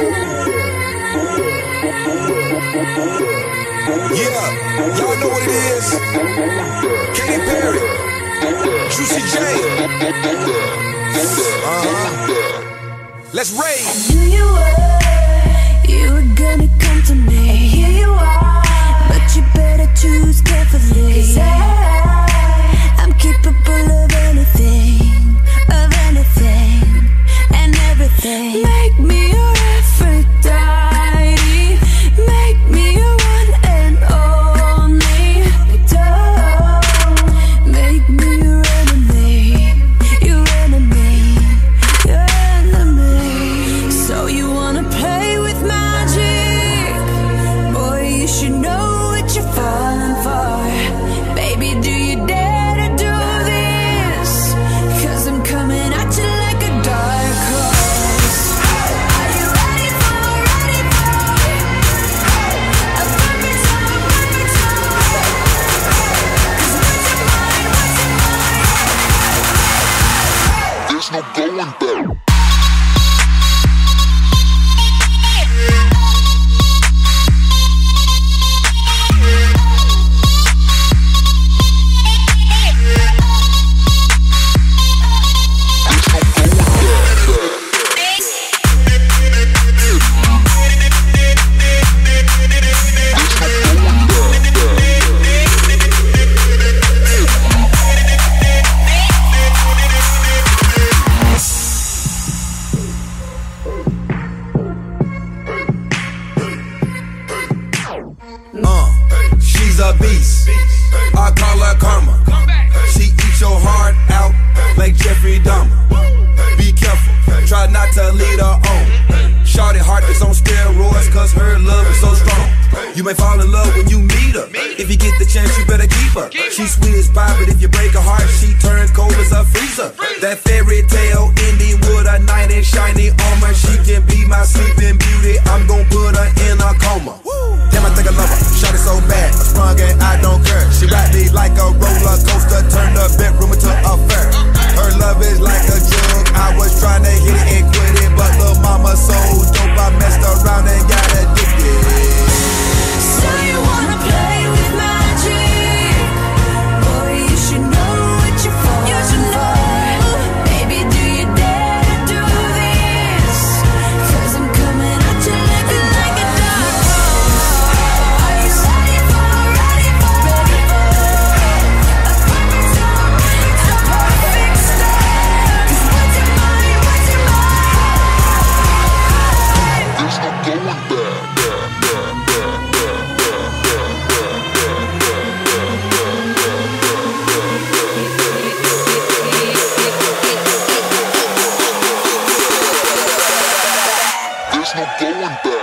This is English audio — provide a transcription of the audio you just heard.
Yeah, y'all know what it is. Katy Perry, Juicy J. Let's rage. I knew you were gonna come to me. Here you are, but you better choose carefully. 'Cause I'm capable of anything, and everything. Make me your Aphrodite, make me your one and only. Don't make me your enemy, your enemy, your enemy. So you wanna play with magic? Boy, you should know what you're falling for. Baby, do you dare to do this? 'Cause I'm coming at you like a dark horse. Are you ready for a perfect storm, perfect storm? 'Cause what's your mind, what's your mind? There's no going back. She's a beast, I call her karma. She eats your heart out like Jeffrey Dahmer. Be careful, try not to lead her on. Shawty heart is on steroids, 'cause her love is so strong. You may fall in love when you meet her. If you get the chance, you better keep her. She's sweet as pie, but if you break her heart, she turns cold as a freezer. That fairy tale ending with a knight in shiny armor. She can be my sleeping beauty, I'm gon' put her in a coma. Damn, I think I love her, shot it so bad, I sprung and I don't care. She ride me like a roller coaster, turn the bedroom into a fair. Her love is like a drug, I was trying to hit it and quit it, but lil' mama so dope, I messed around and got addicted. So you wanna play with magic? Boy, you should know what you're falling for. Baby, do you dare to do this? 'Cause I'm coming at you like a dark horse. Are you ready for a perfect storm? It's a perfect storm. 'Cause what's your mind, what's your mind? There's no going back. There's no going back.